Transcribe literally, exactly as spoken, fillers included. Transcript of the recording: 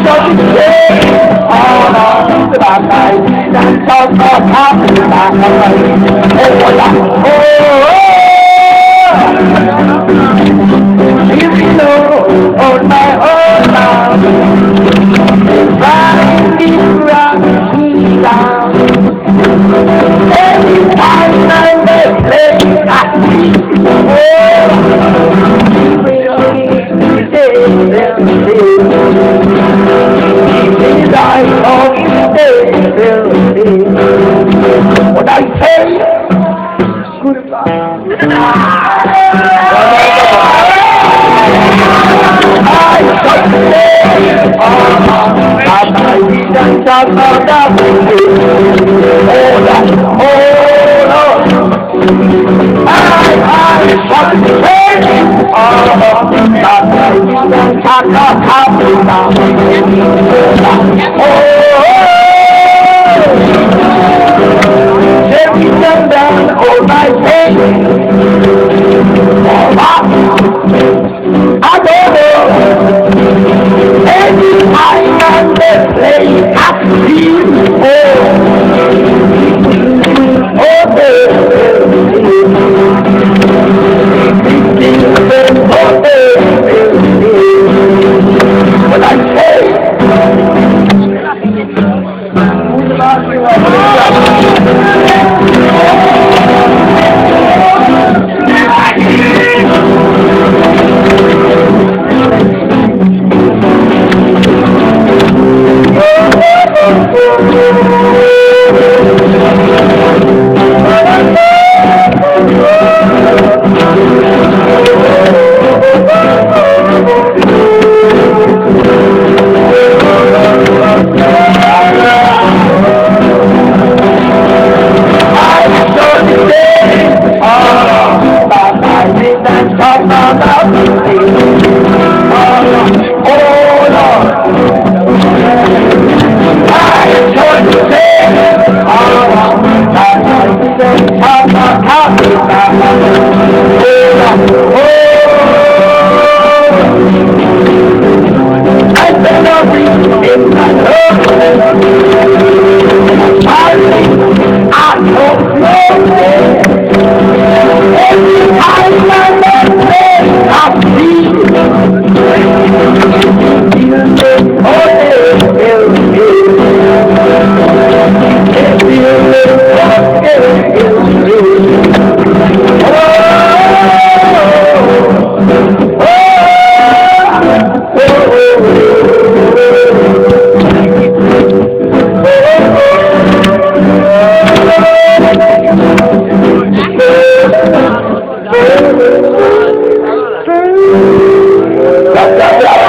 On my own now, riding around me down. Every time I make play, I see oh, really did I call you what I tell you, goodbye. I don't know. Any island they play, I feel oh, oh, what I say. Yeah, yeah, yeah.